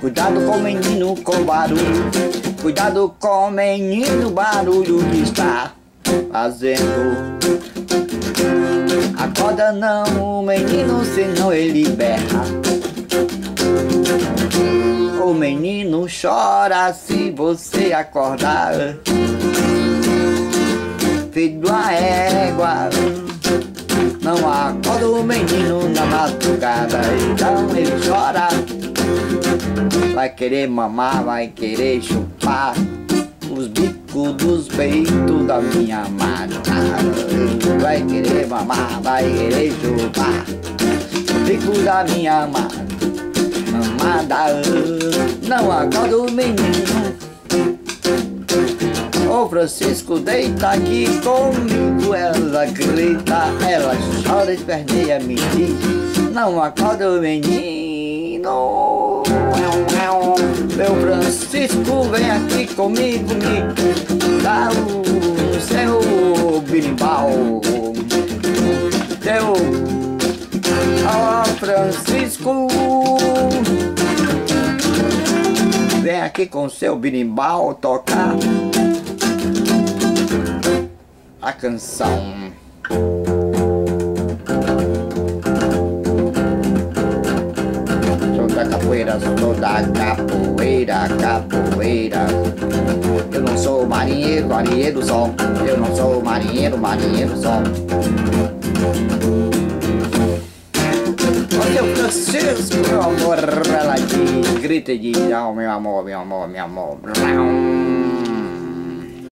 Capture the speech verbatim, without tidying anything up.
Cuidado com o menino com barulho, cuidado com o menino barulho que está fazendo. Acorda não o menino, senão ele berra. O menino chora se você acordar. Filho da égua, não acorda o menino na madrugada, então ele chora. Vai querer mamar, vai querer chupar os bicos dos peitos da minha amada. Vai querer mamar, vai querer chupar os bicos da minha amada. Amada, não acorda o menino. Ô Francisco, deita aqui comigo. Ela grita, ela chora, esperneia, me diz: não acorda o menino. Meu Francisco, vem aqui comigo, me dá o seu birimbau. Seu, ó Francisco, vem aqui com seu birimbau tocar a canção. Sou da capoeira, sou da capoeira, capoeira. Eu não sou marinheiro, marinheiro só. Eu não sou marinheiro, marinheiro só. Ô seu Francisco, meu amor, ela diz, grita e diz: oh, meu amor, meu amor, meu amor.